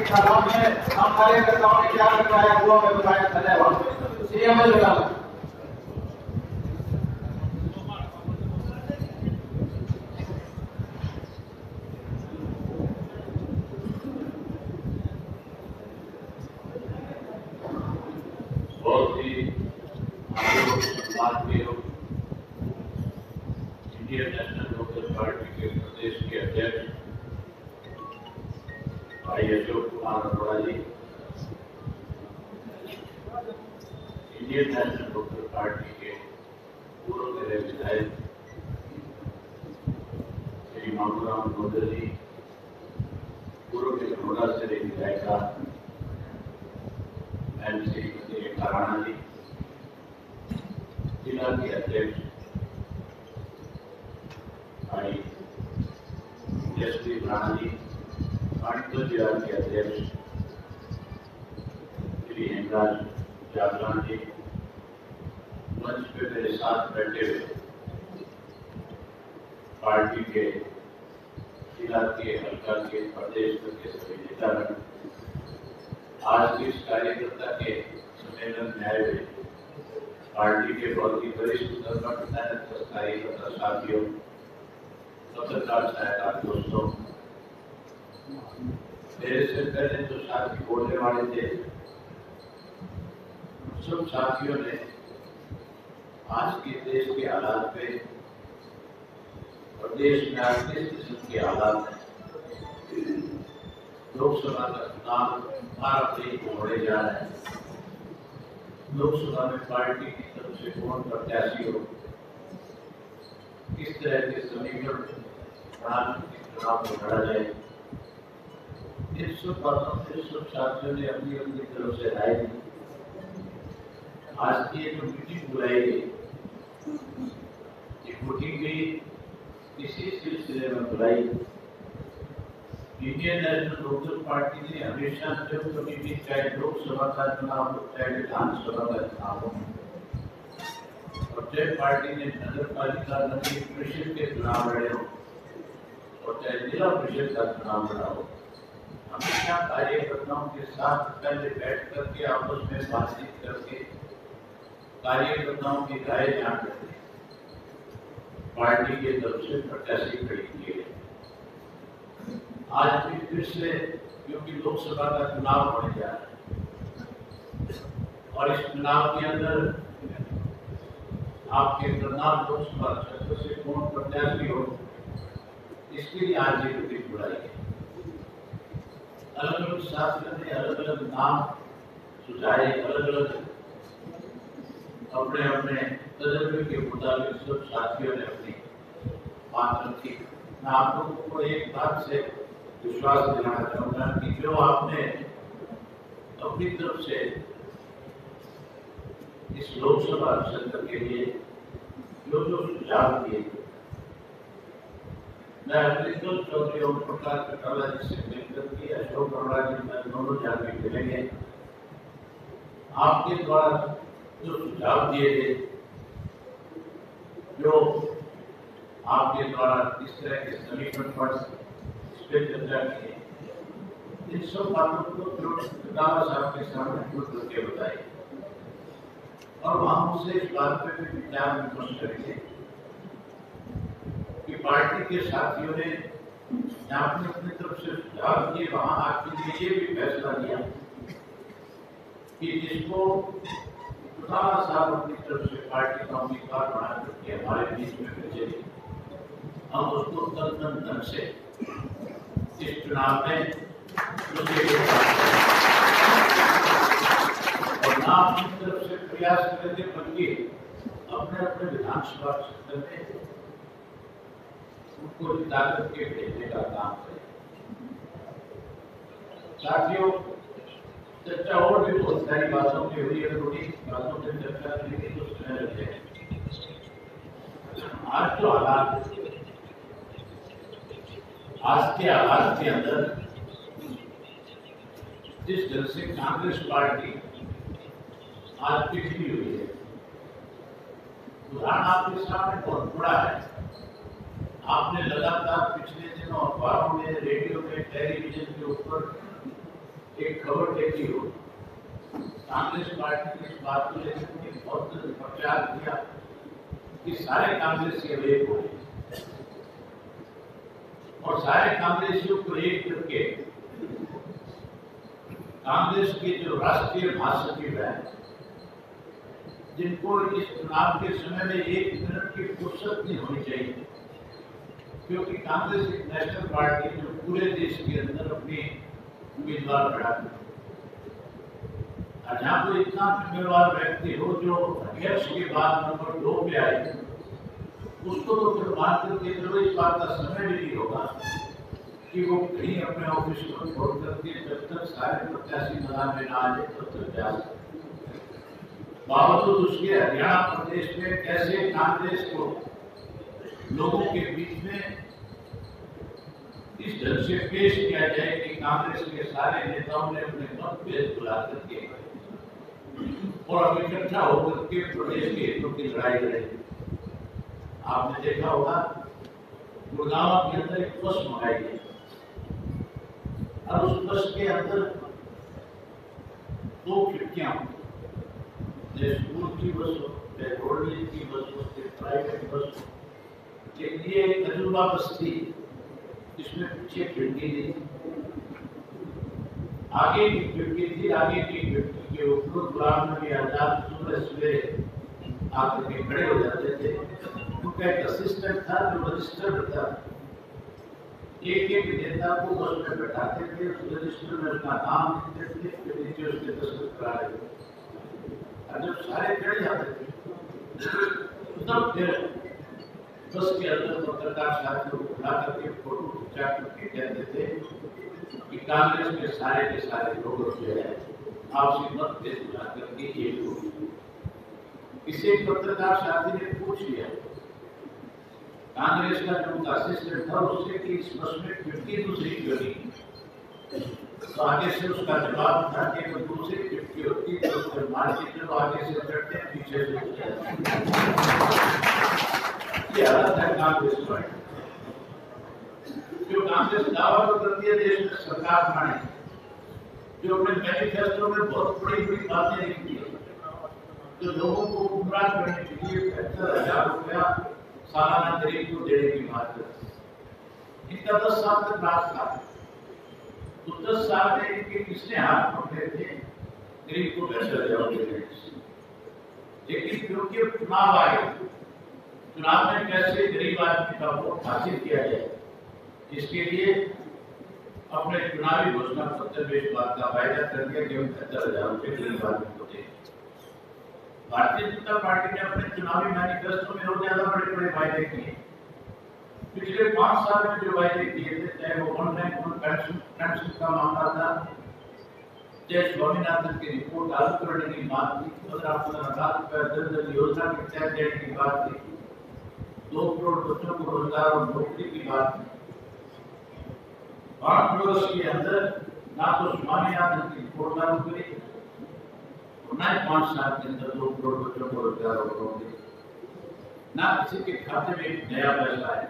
तालाब में हम कार्यकर्ताओं ने क्या बताया हुआ मैं बताया धन्यवाद सीएम लगाना। बहुत ही भारतीय इंडियन नेशनल लोकदल पार्टी के प्रदेश के अध्यक्ष भाई Ashok Kumar Arora ji, Indian National Lokdal party के पूर्व मेरे विधायक श्री मामूराम गोदर जी, पूर्व के बड़ौदा से विधायिका श्रीमती रेखा राणा जी, जिला के अध्यक्ष भाई जसवीर राणा जी, पानीपत जिला के अध्यक्ष श्री हेमराज जागरण जी, मंच पे मेरे साथ बैठे हुए पार्टी के जिला के हल्का के प्रदेश के सभी नेतागण, आज इस कार्यकर्ता के सम्मेलन में आए हुए पार्टी के बहुत ही वरिष्ठ कार्यकर्ता साथियों, पत्रकार सहायता दोस्तों, मेरे से पहले जो साथी बोलने वाले थे सब साथियों ने आज के देश के हालात पे और देश में आज किस किस्म के हालात हैं, लोकसभा का चुनाव 12 अप्रैल को होने जा रहा है, लोकसभा में पार्टी की तरफ से कौन प्रत्याशी हो, किस तरह के समीकरण चुनाव को लड़ा जाए, इन सब बातों से सब साथियों ने अपनी अपनी तरफ से राय दी। आज की एक मीटिंग बुलाई गई, ये मीटिंग भी इसी सिलसिले में बुलाई। इंडियन नेशनल लोकदल पार्टी ने हमेशा जब कभी भी चाहे लोकसभा का चुनाव हो चाहे विधानसभा का चुनाव हो और चाहे पार्टी ने नगर पालिका नगरीय परिषद के चुनाव लड़े हो और चाहे जिला परिषद का चुनाव लड़ा हो, हमेशा कार्यकर्ताओं के साथ पहले बैठ करके आपस में बातचीत करके कार्यकर्ताओं की राय जान करके पार्टी की तरफ से प्रत्याशी खड़ी किए गए। आज भी फिर से क्योंकि लोकसभा का चुनाव होने जा रहा है और इस चुनाव के अंदर आपके करनाल लोकसभा क्षेत्र से कौन प्रत्याशी हो, इसके लिए आज ये मीटिंग बुलाई गई। अलग अलग साथियों ने अलग अलग नाम सुझाए, अलग अलग अपने अपने तजर्बे के मुताबिक सब साथियों ने अपनी बात रखी। मैं आप लोगों को एक बात से विश्वास दिलाना चाहूंगा कि जो आपने अपनी तरफ से इस लोकसभा क्षेत्र के लिए जो जो सुझाव दिए, मैं अग्रिकल चौधरी ओम प्रकाश चौटाला जी से मिलकर के अशोक अरोड़ा जी में दोनों जाके मिलेंगे। आपके द्वारा जो सुझाव दिए गए, जो आपके द्वारा इस तरह के समीकरण पर चर्चा की, इन सब बातों को चौटाला साहब के सामने खुद करके बताई और वहां उनसे इस बात पे भी विचार विमर्श करेंगे कि पार्टी के साथियों ने जहां अपनी तरफ से सुझाव दिए, वहां आपके लिए भी फैसला लिया कि जिसको चौटाला साहब अपनी तरफ से पार्टी का उम्मीदवार बना करके हमारे बीच में भेजे, हम उसको तन ढंग से इस चुनाव में और ना अपनी तरफ से प्रयास करेंगे बल्कि अपने अपने विधानसभा क्षेत्र में उनको जिता करके भेजने का काम करें। साथियों, चर्चा और भी बहुत सारी बातों की हुई है, थोड़ी बातों पर चर्चा करेंगे तो समय लगेगा। आज जो हालात, आज के हालात के अंदर जिस तरह से कांग्रेस पार्टी आज पिछड़ी हुई है, उदाहरण आपके सामने बहुत बड़ा है। आपने लगातार पिछले दिनों अखबारों में, रेडियो में, टेलीविजन के ऊपर खबर देखी हो, कांग्रेस पार्टी ने इस बात को लेकर बहुत प्रचार किया कि सारे कांग्रेसी अब एक हो गए और सारे कांग्रेसियों को एक करके कांग्रेस के जो राष्ट्रीय महासचिव है, जिनको इस चुनाव के समय में 1 मिनट की फुर्सत नहीं होनी चाहिए, क्योंकि कांग्रेस एक नेशनल पार्टी जो पूरे देश के अंदर अपनी उम्मीदवार खड़ा है। जहाँ कोई इतना जिम्मेवार व्यक्ति हो जो अध्यक्ष के बाद नंबर 2 पे आए, उसको तो फिर मान करके चलो इस बात का समय भी नहीं होगा कि वो कहीं अपने ऑफिस को छोड़ करके जब तक सारे प्रत्याशी मैदान में ना आ जाए तब तक जा सकते। बावजूद उसके हरियाणा प्रदेश में कैसे कांग्रेस को लोगों के बीच में इस ढंग से पेश किया जाए कि कांग्रेस के सारे नेताओं ने अपने मतभेद बुला करके और अब इकट्ठा होकर के प्रदेश के हितों की लड़ाई लड़ेगी। आपने देखा होगा गुड़गांव के अंदर एक बस मंगाई गई और उस बस के अंदर 2 खिड़कियां, स्कूल की बस हो, रोडवेज की बस हो, प्राइवेट बस हो, ये एक तजुर्बा बस थी जिसमें पीछे खिड़की थी, आगे की खिड़की थी। आगे की खिड़की के ऊपर गुलाम नबी आजाद सुबह सवेरे आकर के खड़े हो जाते थे। उनका एक असिस्टेंट था जो रजिस्टर था, एक नेता को बस में बैठाते थे, उस रजिस्टर में उसका नाम लिखते थे, फिर नीचे उसके दस्तखत करा देते। और जब सारे खड़े जाते थे तब फिर बस के अंदर पत्रकार साथियों को बुला करके फोटो खिंचा करके कहते थे कि कांग्रेस के सारे लोग जो है आपसी मतभेद बुला करके एक हो। इसे एक पत्रकार साथी ने पूछ लिया कांग्रेस का जो उनका असिस्टेंट था उससे कि इस बस में खिड़की दूसरी क्यों नहीं, तो आगे से उसका जवाब था कि अगर दूसरी खिड़की होती तो फिर मान के चलो आगे से चढ़ते हैं पीछे से। ये हालत है कांग्रेस पार्टी। जो कांग्रेस दावा तो करती है देश में सरकार बनाने, जो अपने मैनिफेस्टो में बहुत बड़ी बातें लिखती है, जो लोगों को गुमराह करने के लिए 75,000 रुपया सालाना गरीब को देने की बात करती है। इनका 10 साल तक राज था, तो 10 साल में इनके किसने हाथ पकड़े थे गरीब को 75,000 देने, लेकिन क्योंकि चुनाव आए, चुनाव में कैसे गरीब आदमी का वोट हासिल किया जाए, इसके लिए अपने चुनावी घोषणा पत्र में इस बात का वायदा कर दिया कि हम 75,000 रुपये गरीब आदमी को दें। भारतीय जनता पार्टी ने अपने चुनावी मैनिफेस्टो में और ज्यादा बड़े वायदे किए। पिछले 5 साल में जो वायदे किए थे, चाहे वो वन रैंक वन पेंशन का मामला था, चाहे स्वामीनाथन की रिपोर्ट लागू करने की बात थी, 15 लाख रुपए जन योजना के तहत देने की बात थी, 2 करोड़ बच्चों को रोजगार और नौकरी की बात थी। 5 वर्ष के अंदर ना तो स्वामीनाथन की रिपोर्ट लागू करी, ना 5 साल के अंदर 2 करोड़ बच्चों को रोजगार और नौकरी, ना किसी के खाते में एक नया पैसा है।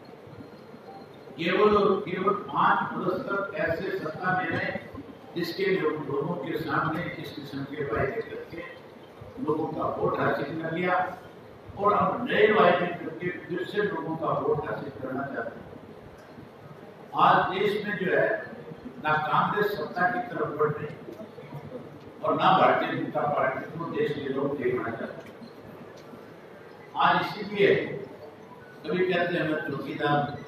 केवल 5 वर्ष तक ऐसे सत्ता में रहे जिसके लोगों के सामने इस किस्म के वायदे करके लोगों का वोट हासिल कर लिया और अब नए वायदे करके फिर से लोगों का वोट हासिल करना चाहते हैं। आज देश में जो है ना कांग्रेस सत्ता की तरफ बढ़ रही और ना भारतीय जनता पार्टी को देश के लोग देखना चाहते हैं। आज इसीलिए कभी कहते हैं मैं चौकीदार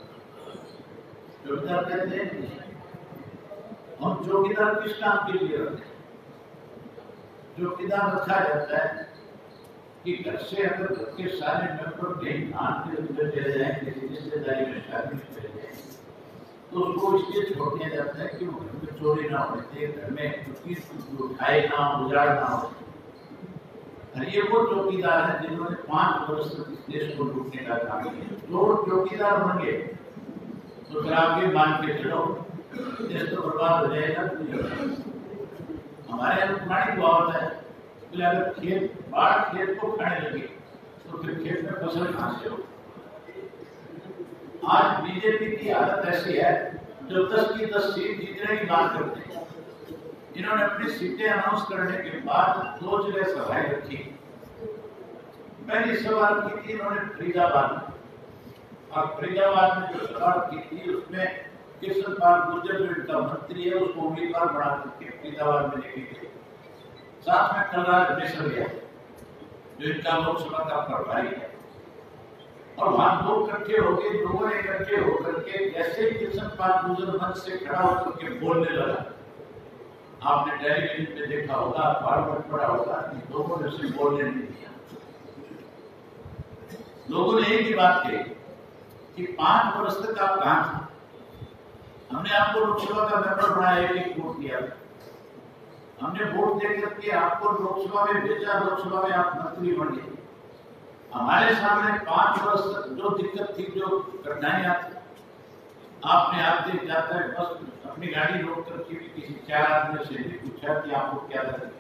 कहते हैं, हम चौकीदार किस काम के लिए रखते हैं? चौकीदार रखा जाता है कि घर से अगर घर के सारे मेंबर कहीं आने के अंदर चले जाए, किसी रिश्तेदारी में शादी में चले जाए, तो उसको इसलिए छोड़ दिया जाता है कि वो घर में चोरी ना होने चाहिए, घर में कुछ उठाए ना, उजाड़ ना हो। ये वो चौकीदार है जिन्होंने 5 वर्ष तक इस देश को लूटने का काम किया। जो चौकीदार बन गए तो फिर आप ये मान के चलो देश तो बर्बाद हो जाएगा। हमारे यहाँ पुरानी कहावत है कि अगर बाढ़ खेत को खाने लगे तो फिर खेत में फसल कहां से हो। आज बीजेपी की हालत ऐसी है जो 10 की 10 सीट जीतने की बात करते हैं, इन्होंने अपनी सीटें अनाउंस करने के बाद 2 जगह सभाएं रखी। पहली सभा की थी इन्होंने फरीदाबाद में, और फरीदाबाद में जो सभा की थी उसमें कृष्णपाल गुर्जर जो इनका मंत्री है उसको उम्मीदवार बना करके फरीदाबाद में लेके गए। साथ में कलराज मिश्र जो इनका लोकसभा का प्रभारी है, और वहां लोग इकट्ठे हो गए। लोगों ने इकट्ठे होकर के जैसे ही कृष्णपाल गुर्जर मंच से खड़ा होकर के बोलने लगा, आपने टेलीविजन पे देखा होगा, अखबार में पढ़ा होगा कि लोगों ने उसे बोलने नहीं दिया। लोगों ने एक ही बात कही कि 5 वर्ष तक आप कहां थे? हमने आपको लोकसभा का मेंबर बनाया, एक वोट दिया, हमने वोट दे करके आपको लोकसभा में भेजा, लोकसभा में आप मंत्री बन गए। हमारे सामने 5 वर्ष तक जो दिक्कत थी, जो कठिनाइयां थी, आपने आते जाता है बस अपनी गाड़ी रोक करके किसी 4 आदमी से भी पूछा कि आपको क्या लगे।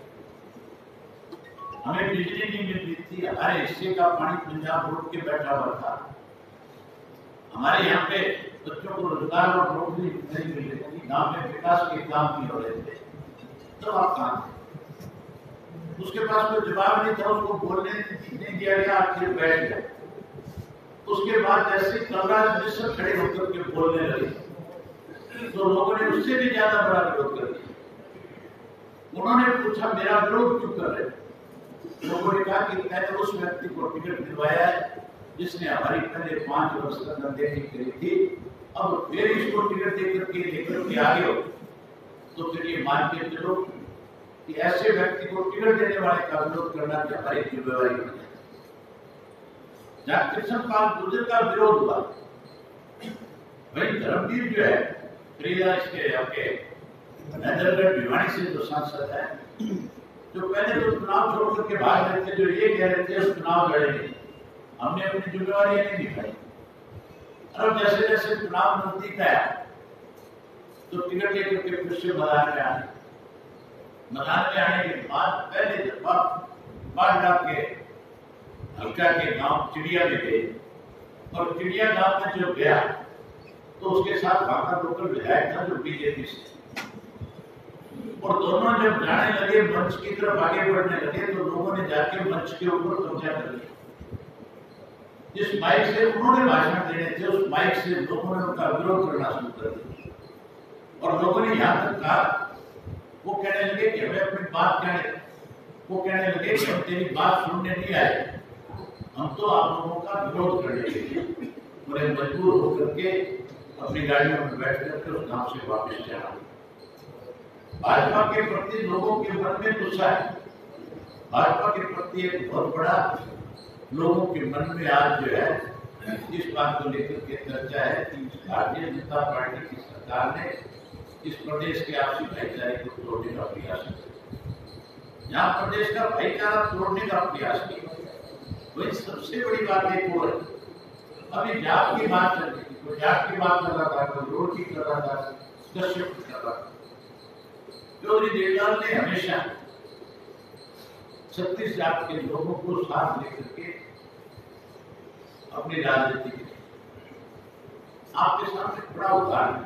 हमें बिजली नहीं मिल रही थी, हमारे हिस्से का पानी पंजाब रोड के बैठा हुआ था, हमारे यहाँ पे बच्चों को रोजगार और नौकरी नहीं मिल रही थी, गाँव में विकास के काम नहीं हो रहे थे। तो आप कहाँ थे? उसके पास कोई जवाब नहीं था, उसको बोलने नहीं दिया गया, आप फिर बैठ गए। उसके बाद जैसे कलराज मिश्र खड़े होकर के बोलने लगे तो लोगों ने उससे भी ज्यादा बड़ा विरोध कर दिया। उन्होंने पूछा मेरा विरोध क्यों कर रहे? लोगों ने कहा कि मैंने उस व्यक्ति को टिकट दिलवाया है जिसने हमारी पहले 5 वर्ष तक अनदेखी करी थी, अब फिर इसको टिकट देकर के लेकर के आगे हो तो फिर ये मान के चलो कि ऐसे व्यक्ति को टिकट देने वाले का विरोध करना भी हमारी जिम्मेवारी बन जाए। जहाँ कृष्णपाल गुर्जर का विरोध हुआ, वही धर्मवीर जो है फरीदाबाद के आपके नंदनगढ़ भिवानी से जो सांसद है, जो पहले तो चुनाव छोड़ करके भाग रहे थे, जो ये कह रहे थे चुनाव लड़ेंगे, हमने अपनी जिम्मेवारी नहीं निभाई। और जैसे जैसे चुनाव नजदीक आया तो टिकट लेकर के फिर से मैदान में आने के बाद पहले दफा बाढ़ के हल्का के गांव चिड़िया में गए, और चिड़िया गांव में जो गया तो उसके साथ वहां का लोकल विधायक था जो बीजेपी से, और दोनों जब जाने लगे मंच की तरफ आगे बढ़ने लगे तो लोगों ने जाके मंच के ऊपर कब्जा कर लिया। जिस माइक से उन्होंने भाषण देने थे उस माइक से लोगों ने उनका विरोध करना शुरू कर दिया, और लोगों ने यहाँ तक कहा, वो कहने लगे कि हमें अपनी बात कहने, वो कहने लगे कि हम तेरी बात सुनने नहीं आए, हम तो आप लोगों का विरोध करने के लिए बड़े मजबूर होकर के अपनी गाड़ियों में बैठ करके उस गांव से वापस जाना। भाजपा के प्रति लोगों के मन में गुस्सा है, भाजपा के प्रति एक बहुत बड़ा लोगों के मन में आज जो है इस बात को लेकर के चर्चा है कि भारतीय जनता पार्टी की सरकार ने इस प्रदेश के आपसी भाईचारे को तोड़ने का प्रयास किया। यहाँ प्रदेश का भाईचारा तोड़ने का प्रयास किया, वही सबसे बड़ी बात एक और है। अभी जात की बात चल रही थी, कोई जात की बात कर रहा था, कोई रोड की कर रहा था, दर्शक कर रहा था। चौधरी देवलाल ने हमेशा 36 जात के लोगों को साथ लेकर के अपनी राजनीति की आपके सामने बड़ा उदाहरण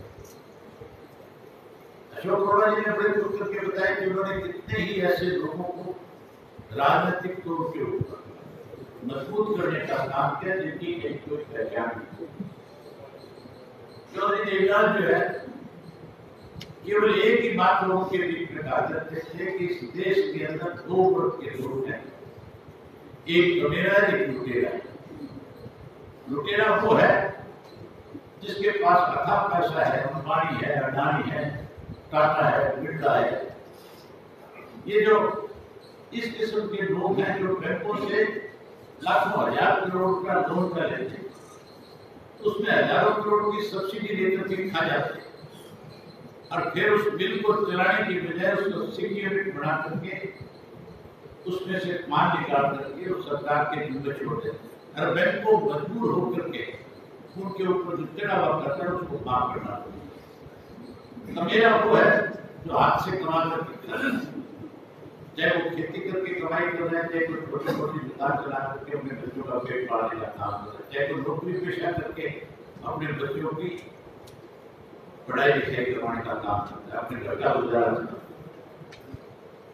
अशोक अरोड़ा जी ने बड़े दुख करके बताया कि उन्होंने कितने ही ऐसे लोगों को राजनीतिक तौर के ऊपर मजबूत करने का काम किया जिनकी कोई पहचान नहीं। चौधरी देवलाल जो है केवल एक ही बात लोगों के बीच में कहा करते थे कि इस देश के अंदर 2 वर्ग के लोग हैं, एक लुटेरा एक लुटेरा। लुटेरा वो है जिसके पास अथाह पैसा है, अंबानी है, अडानी है, टाटा है, बिरला है। ये जो इस किस्म के लोग हैं जो बैंकों से लाखों हजार करोड़ का लोन कर लेते, उसमें हजारों करोड़ की सब्सिडी लेकर के खा जाते, और फिर उस बिल को चलाने की बजाय उसको सिक्योरिटी बना करके उसमें से मान निकाल करके उस सरकार के जिम्मे छोड़ देते, और बैंक को मजबूर होकर के उनके ऊपर जो चढ़ावा करता है उसको माफ करना। तो मेरा वो है जो हाथ से कमा करके, चाहे वो खेती करके कमाई कर रहे हैं, चाहे कोई छोटी छोटी दुकान चला करके अपने बच्चों का पेट पालने का काम कर रहे हैं, चाहे कोई नौकरी पेशा करके अपने बच्चों की पढ़ाई लिखाई करवाने का काम करता है, अपने घर का गुजारा करता है।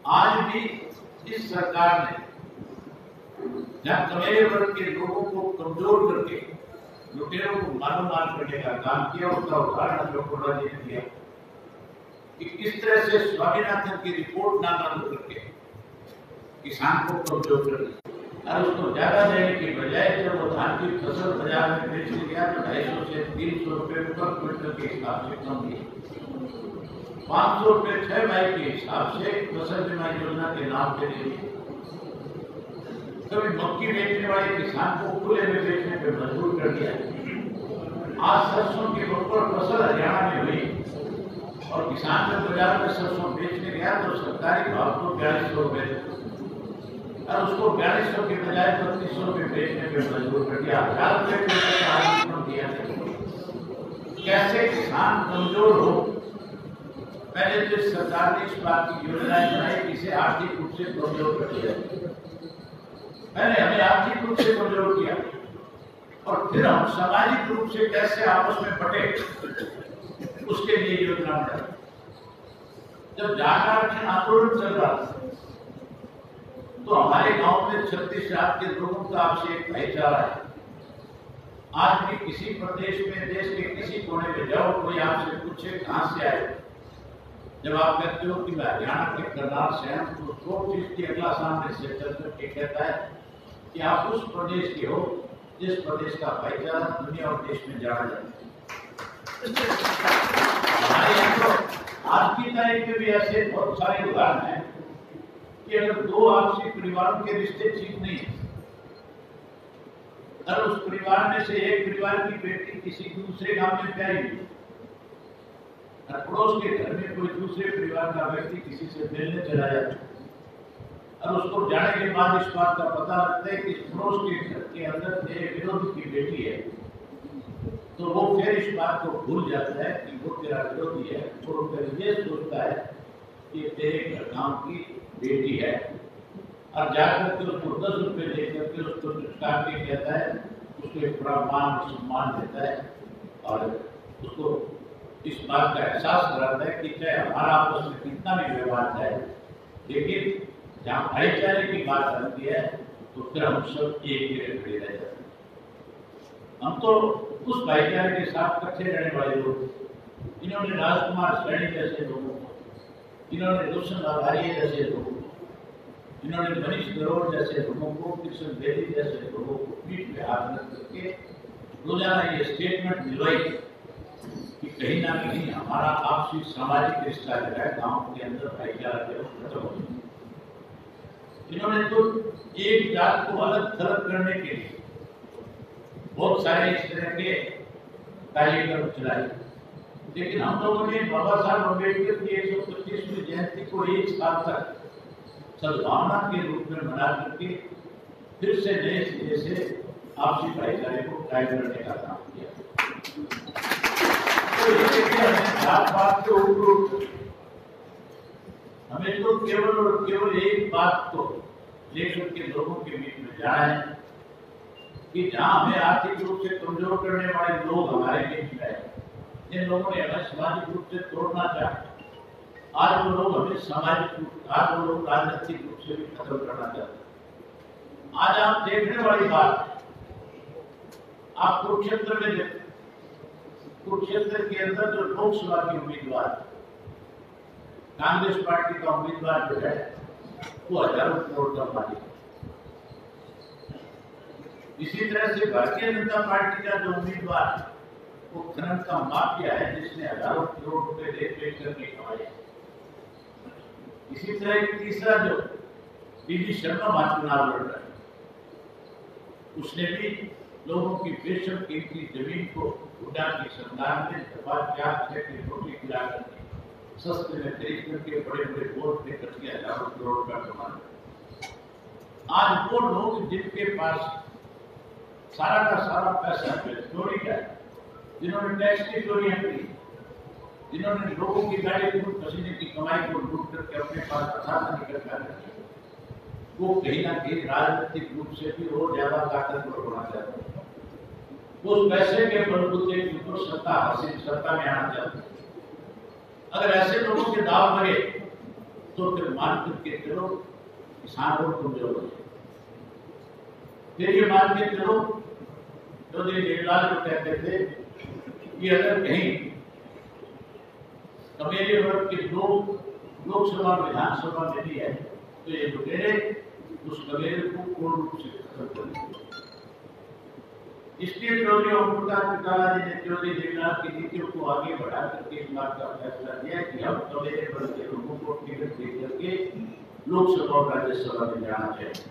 आज भी इस सरकार ने जहां कमजोर वर्ग के लोगों को कमजोर करके लुटेरों को मालूम करने का काम किया, उसका उदाहरण अशोक जी ने दिया कि किस तरह से स्वामीनाथन की रिपोर्ट ना लागू करके किसान को कमजोर कर दिया और उसको ज्यादा देने के बजाय जब वो धान की फसल बाजार में बेचने गया तो 250 से 300 रुपए पर क्विंटल के हिसाब से कम दिए, 500 रुपए 6 भाई के हिसाब से फसल बीमा योजना के नाम पे दिए। कभी मक्की बेचने वाले किसान को खुले में बेचने पर मजबूर कर दिया। आज सरसों की बम्पर फसल हरियाणा में हुई और किसान जब बाजार में सरसों बेचने गया तो सरकारी भाव तो 4200 रुपए और उसको 4200 के बजाय 3200 रुपए बेचने पर मजबूर कर दिया। 1000 रुपए दिया। कैसे किसान कमजोर हो? पहले तो सरकार ने इस बात की योजनाएं बनाई जिसे आर्थिक रूप से कमजोर कर दिया। पहले हमें आर्थिक रूप से कमजोर किया और फिर हम सामाजिक रूप से कैसे आपस में बटे उसके लिए योजना बनाई। जब जाट आरक्षण आंदोलन चल रहा था तो हमारे गांव में 36 जात के लोगों का आपसे एक भाईचारा है। आज भी किसी प्रदेश में देश के किसी कोने में जाओ, कोई आपसे पूछे कहां से आए, जब आप कहते हो कि मैं हरियाणा के करनाल से हूं तो 100 चीज की अगला सामने से चल करके कहता है कि आप उस प्रदेश के हो जिस प्रदेश का भाईचारा दुनिया और देश में जाना जाता है। हमारे यहाँ तो आज की तारीख में भी ऐसे बहुत सारे उदाहरण हैं कि अगर दो आपसी परिवारों के रिश्ते ठीक नहीं है और उस परिवार में से एक परिवार की बेटी किसी दूसरे गांव में प्यारी हुई और पड़ोस के घर में कोई दूसरे परिवार का व्यक्ति किसी से मिलने चला जाता और उसको जाने के बाद इस बात का पता लगता है कि इस पड़ोस के घर के अंदर तेरे विरोधी की बेटी है, तो वो फिर इस बात को भूल जाता है कि वो तेरा विरोधी है और फिर ये सोचता है कि तेरे घर गांव की बेटी है और जाकर के उसको 10 रुपए देकर के उसको चुटकार के कहता है, उसको एक बड़ा मान सम्मान देता है और उसको इस बात का एहसास कराता है कि चाहे हमारा आपस में कितना भी व्यवहार है लेकिन जहाँ भाईचारे की बात आती है तो फिर हम सब एक जगह खड़े रह जाते हैं। हम तो उस भाईचारे के साथ इकट्ठे रहने वाले लोग। इन्होंने राजकुमार सैनी जैसे लोगों को, इन्होंने रोशन आधारिया जैसे लोगों को, इन्होंने मनीष गरोड़ जैसे लोगों को, किशन बेदी जैसे लोगों को पीठ पे हाथ रख करके रोजाना ये स्टेटमेंट दिलवाई कि कहीं ना कहीं हमारा आपसी सामाजिक रिश्ता जो है गांव के अंदर भाईचारा जो खत्म हो जाए। इन्होंने तो एक जात को अलग थलग करने के लिए बहुत सारे इस तरह के कार्यक्रम चलाए, लेकिन हम लोगों ने बाबा साहब अम्बेडकर की 125वीं जयंती को एक साल तक सद्भावना के रूप में मना करके फिर से नए सिरे से आपसी भाईचारे को कायम करने का काम किया। तो ये बात के ऊपर हमें तो केवल और केवल एक बात को लेकर के लोगों के बीच में जाना है कि जहां हमें आर्थिक रूप से कमजोर करने वाले लोग हमारे बीच में हैं, जिन लोगों ने हमें सामाजिक रूप से तोड़ना चाहा, आज वो लोग हमें आज वो लोग राजनीतिक रूप से भी खत्म करना चाहते हैं। आज आप देखने वाली बात आप कुरुक्षेत्र में देखते, कुरुक्षेत्र के अंदर जो लोकसभा की उम्मीदवार कांग्रेस पार्टी का उम्मीदवार जो है वो हजारों करोड़ का मालिक है। इसी तरह से भारतीय जनता पार्टी का जो उम्मीदवार वो खनन का माफिया है जिसने हजारों करोड़ रुपए बेच करके कमाए। इसी तरह एक तीसरा जो बीडी शर्मा वहां चुनाव लड़ रहा है, उसने भी लोगों की बेशक कीमती जमीन को हुड्डा की सरकार ने दफा 4 की नोटी गिरा करके सस्ते में खरीद करके बड़े बड़े बोर्ड पे करके हजारों करोड़ का कमाना। आज वो लोग जिनके पास सारा का सारा पैसा चोरी का है, जिन्होंने टैक्स की चोरियां की, जिन्होंने लोगों की गाड़ी खून पसीने की कमाई को लूट करके अपने पास प्रशासन इकट्ठा कर, वो कहीं ना कहीं राजनीतिक रूप से भी और ज्यादा ताकतवर होना चाहते हैं। वो उस पैसे के बलबूते के ऊपर सत्ता में आना चाहते हैं। अगर ऐसे लोगों के दाव लगे तो फिर मान करके चलो किसान और कमजोर हो जाए। फिर ये मान के चलो चौधरी देवलाल जो कहते थे कि अगर कहीं कमेरे वर्ग के लोग लोकसभा विधानसभा में भी है तो ये लुटेरे उस कमेरे को पूर्ण रूप से खत्म कर देंगे। इसलिए चौधरी ओम प्रकाश चौटाला जी ने चौधरी देवलाल की नीतियों को आगे बढ़ा करके इस बात का फैसला किया कि हम कमेरे वर्ग के लोगों को टिकट दे करके लोकसभा और राज्यसभा में जाना चाहिए।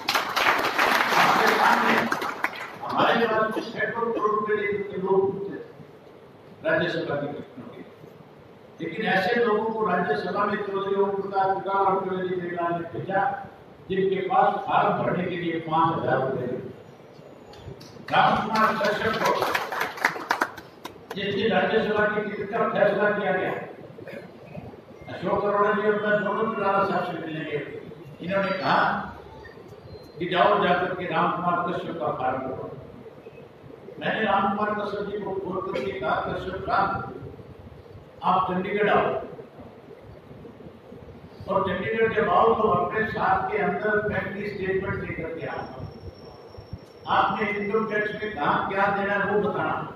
हमारे पास सैकड़ों करोड़ रुपए के लोग राज्यसभा की टिकटों के, लेकिन ऐसे लोगों को राज्यसभा में चौधरी ओम प्रकाश चौटाला और चौधरी देवलाल ने भेजा जिनके पास फार्म भरने के लिए 5,000 रुपए। रामकुमार कश्यप को जिसकी राज्यसभा की टिकट का फैसला किया गया, अशोक अरोड़ा जी और मैं दोनों चौटाला साहब से मिलने गए। इन्होंने कहा कि जाओ जाकर के रामकुमार कश्यप का फार्म भरो। मैंने रामकुमार कश्यप जी को फोन करके कहा, कश्यप साहब आप चंडीगढ़ आओ और चंडीगढ़ जब आओ तो अपने साथ के अंदर फैमिली स्टेटमेंट लेकर के आओ। आपने इनकम टैक्स में कहा क्या देना है वो बताना,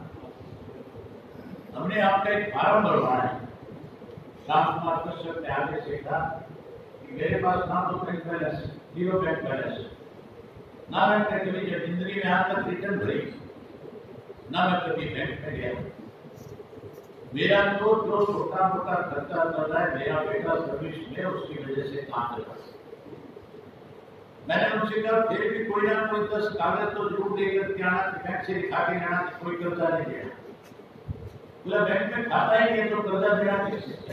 हमने आपका एक फार्म भरवाना है। रामकुमार कश्यप ने आगे से कहा कि मेरे पास ना तो बैंक बैलेंस, 0 बैंक बैलेंस, ना मैंने कभी जब जिंदगी में आज तक रिटर्न भरी, ना मैं कभी बैंक में गया। मेरा तो जो छोटा मोटा खर्चा चल रहा है, मेरा बेटा सर्विस में उसकी वजह से काम कर रहा है। मैंने उनसे कहा फिर भी कोई ना कोई 10 कागज तो जरूर लेकर के आना, बैंक से लिखा के लाना कि कोई कर्जा नहीं देना। पूरा बैंक में खाता ही नहीं तो कर्जा देना किससे?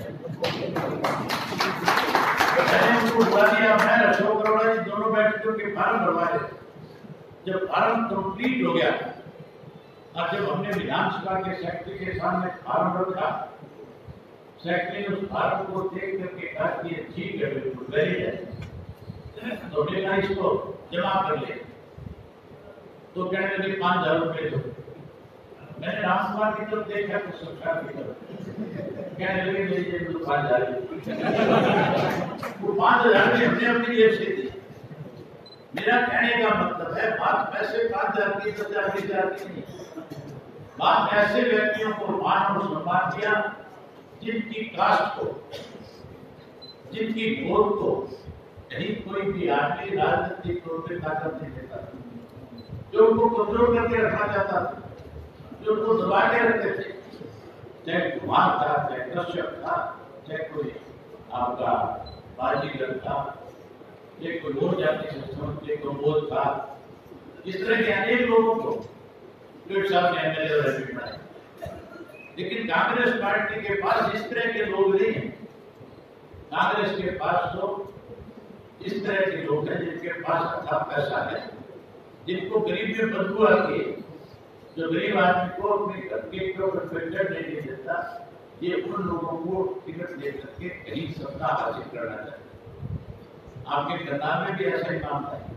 मैंने उनको बुला दिया, मैं अशोक अरोड़ा जी दोनों बैठ के फार्म भरवा रहे। जब फार्म कंप्लीट हो गया और जब हमने विधानसभा के सेक्रेटरी के सामने फार्म रखा, सेक्रेटरी ने उस फार्म को देख करके कहा कि ठीक है बिल्कुल वेरी है, तो हमने इसको जमा कर ले। तो कहने लगे 5,000 रुपए दो। मैंने रामकुमार की तरफ देखा तो सरकार की तरफ, कहने लगे मेरी जेब में 5,000 वो 5,000 भी हमने अपनी जेब से दी। मेरा कहने का मतलब है बात पैसे 5,000 की 10,000 की नहीं, बात ऐसे व्यक्तियों को मान और सम्मान दिया जिनकी कास्ट को, जिनकी वोट को कहीं कोई भी आदमी राजनीतिक तौर पर ताकत नहीं देता, जो उनको कंट्रोल करके रखना चाहता था, जो उनको दबा के रखते थे, चाहे कुमार था, चाहे कश्यप था, चाहे कोई आपका बाजीगर था, चाहे कोई और जाति संस्थान, चाहे कोई बोध था, इस तरह के अनेक लोगों को जो साहब ने एमएलए और एमपी बनाए। लेकिन कांग्रेस पार्टी के पास इस तरह के लोग नहीं हैं। कांग्रेस के पास तो इस तरह के लोग हैं जिनके पास अच्छा पैसा है, जिनको गरीब में बदबू आती है, जो गरीब आदमी को अपने घर के फिल्टर नहीं देता, ये उन लोगों को टिकट दे करके कहीं सत्ता हासिल करना चाहिए। आपके करनाल में भी ऐसा ही मामला है।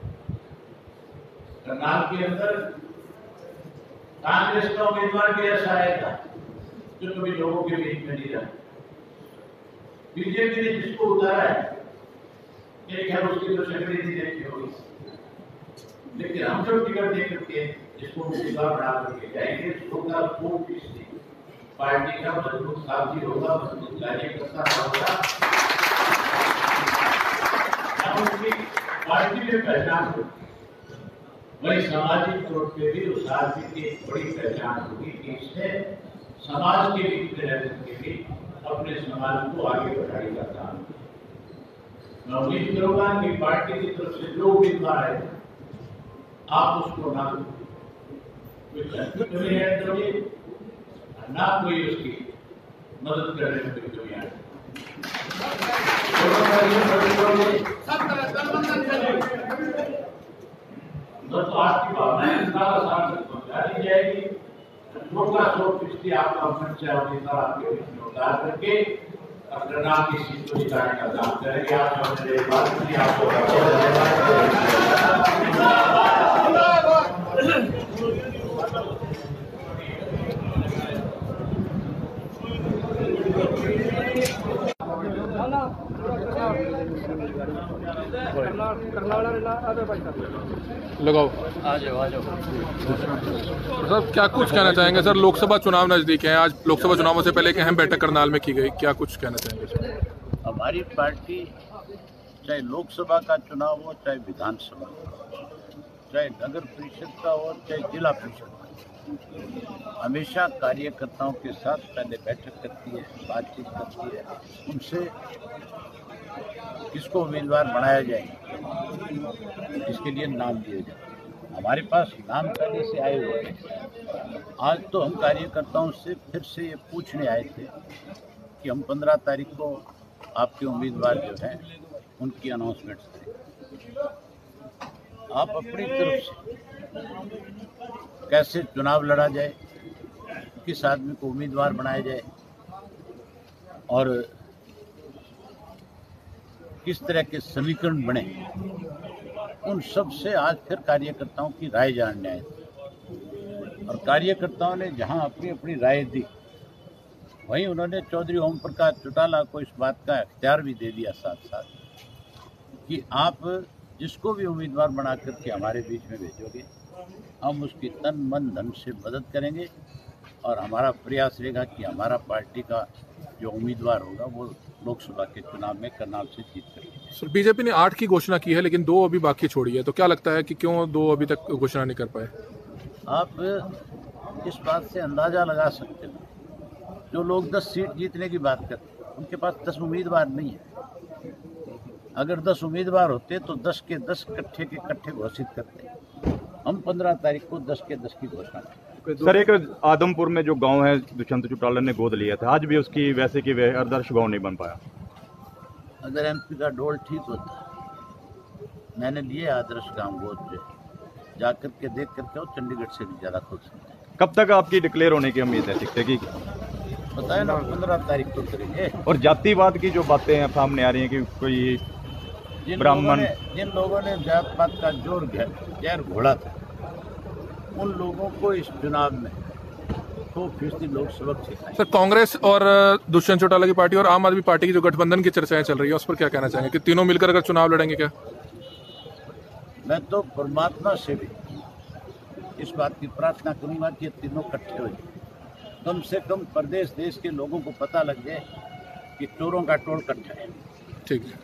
करनाल के अंदर कांग्रेस का उम्मीदवार भी ऐसा आएगा जो कभी लोगों के बीच में नहीं रहा। बीजेपी ने जिसको उतारा है एक है, उसकी तो शक्ल नहीं देखी होगी, लेकिन हम जब टिकट दे करके जिसको उम्मीदवार बना करके जाएंगे, उसका 2% पार्टी का मजबूत साथी होगा, मजबूत कार्यकर्ता होगा, उसकी पार्टी में पहचान होगी। वही सामाजिक तौर पे भी उस आदमी की एक बड़ी पहचान होगी कि इसने समाज के बीच में रह करके भी अपने समाज को आगे बढ़ाने का काम। मैं उम्मीद करूंगा कि पार्टी की तरफ से जो उम्मीदवार है आप उसको ना कोई ना कोई उसकी मदद करने में कोई कमी आए। तो आपकी भावनाएं सारा साल तक पहुंचा दी जाएगी। छोटा 100% आपका खर्चा आपके बीच में उतार करके अपना की सीट को जिताने का काम करेंगे। आप समझ आपको लगाओ। सर क्या कुछ कहना चाहेंगे सर, लोकसभा चुनाव नजदीक है, आज लोकसभा चुनावों से पहले एक अहम बैठक करनाल में की गई, क्या कुछ कहना चाहेंगे सर? हमारी पार्टी चाहे लोकसभा का चुनाव हो, चाहे विधानसभा, चाहे नगर परिषद का हो, चाहे जिला परिषद, हमेशा कार्यकर्ताओं के साथ पहले बैठक करती है, बातचीत करती है, उनसे किसको उम्मीदवार बनाया जाए, इसके लिए नाम दिए जाए। हमारे पास नाम पहले से आए हुए हैं। आज तो हम कार्यकर्ताओं से फिर से ये पूछने आए थे कि हम 15 तारीख को आपके उम्मीदवार जो हैं उनकी अनाउंसमेंट करें। आप अपनी तरफ से कैसे चुनाव लड़ा जाए, किस आदमी को उम्मीदवार बनाया जाए और किस तरह के समीकरण बने, उन सब से आज फिर कार्यकर्ताओं की राय जानने आए थे। और कार्यकर्ताओं ने जहां अपनी अपनी राय दी, वहीं उन्होंने चौधरी ओम प्रकाश चौटाला को इस बात का इख्तियार भी दे दिया साथ साथ कि आप जिसको भी उम्मीदवार बना करके हमारे बीच में भेजोगे, हम उसकी तन मन धन से मदद करेंगे और हमारा प्रयास रहेगा कि हमारा पार्टी का जो उम्मीदवार होगा वो लोकसभा के चुनाव में करनाल से जीत करेंगे। सर बीजेपी ने 8 की घोषणा की है, लेकिन 2 अभी बाकी छोड़ी है, तो क्या लगता है कि क्यों 2 अभी तक घोषणा नहीं कर पाए? आप इस बात से अंदाजा लगा सकते हो, जो लोग 10 सीट जीतने की बात करते हैं उनके पास 10 उम्मीदवार नहीं है। अगर 10 उम्मीदवार होते तो 10 के 10 इकट्ठे के इकट्ठे घोषित करते। हम 15 तारीख को 10 के 10 की घोषणा करें। सर एक आदमपुर में जो गांव है दुष्यंत चौटाला ने गोद लिया था, आज भी उसकी वैसे की वह आदर्श गांव नहीं बन पाया। अगर एमपी का डोल ठीक होता, मैंने लिए आदर्श गांव गोद पे, जाकर के देख करके चंडीगढ़ से भी ज्यादा खुश हैं। कब तक आपकी डिक्लेयर होने की उम्मीद है? टिकटे की बताए ना, 15 तारीख को करेंगे। और जातिवाद की जो बातें हैं सामने आ रही हैं कि कोई ब्राह्मण, जिन लोगों ने जात पात का जोर जहर घोड़ा था, उन लोगों को इस चुनाव में 100% लोग सबक सिखाएं। सर कांग्रेस और दुष्यंत चौटाला की पार्टी और आम आदमी पार्टी की जो गठबंधन की चर्चाएं चल रही है, उस पर क्या कहना चाहेंगे कि तीनों मिलकर अगर चुनाव लड़ेंगे क्या? मैं तो परमात्मा से भी इस बात की प्रार्थना करूंगा कि ये तीनों इकट्ठे हो जाए, कम से कम प्रदेश देश के लोगों को पता लग जाए कि चोरों का टोल इकट्ठा है। ठीक है,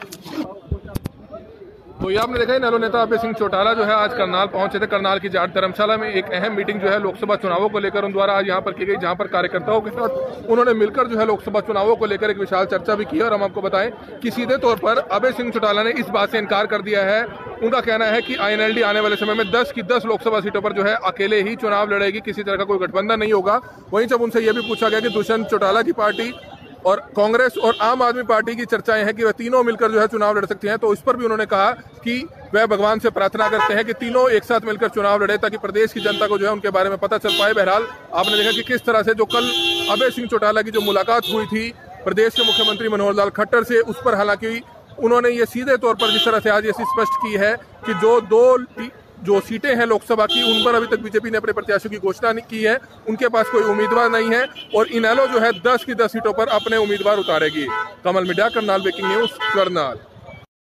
तो ये आपने देखा है इनेलो नेता अभय सिंह चौटाला जो है आज करनाल पहुंचे थे। करनाल की जाट धर्मशाला में एक अहम मीटिंग जो है लोकसभा चुनावों को लेकर उन द्वारा आज यहाँ पर की गई, जहाँ पर कार्यकर्ताओं के साथ उन्होंने मिलकर जो है लोकसभा चुनावों को लेकर एक विशाल चर्चा भी की है। और हम आपको बताएं कि सीधे तौर पर अभय सिंह चौटाला ने इस बात से इनकार कर दिया है। उनका कहना है कि INLD आने वाले समय में 10 की 10 लोकसभा सीटों पर जो है अकेले ही चुनाव लड़ेगी, किसी तरह का कोई गठबंधन नहीं होगा। वहीं जब उनसे यह भी पूछा गया कि दुष्यंत चौटाला की पार्टी और कांग्रेस और आम आदमी पार्टी की चर्चाएं हैं कि वह तीनों मिलकर जो है चुनाव लड़ सकती हैं, तो इस पर भी उन्होंने कहा कि वह भगवान से प्रार्थना करते हैं कि तीनों एक साथ मिलकर चुनाव लड़े, ताकि प्रदेश की जनता को जो है उनके बारे में पता चल पाए। बहरहाल आपने देखा कि किस तरह से जो कल अभय सिंह चौटाला की जो मुलाकात हुई थी प्रदेश के मुख्यमंत्री मनोहर लाल खट्टर से, उस पर हालांकि उन्होंने ये सीधे तौर पर जिस तरह से आज ये स्पष्ट की है कि जो सीटें हैं लोकसभा की, उन पर अभी तक बीजेपी ने अपने प्रत्याशियों की घोषणा नहीं की है, उनके पास कोई उम्मीदवार नहीं है और इनेलो जो है 10 की 10 सीटों पर अपने उम्मीदवार उतारेगी। Kamal media, Karnal breaking news, Karnal.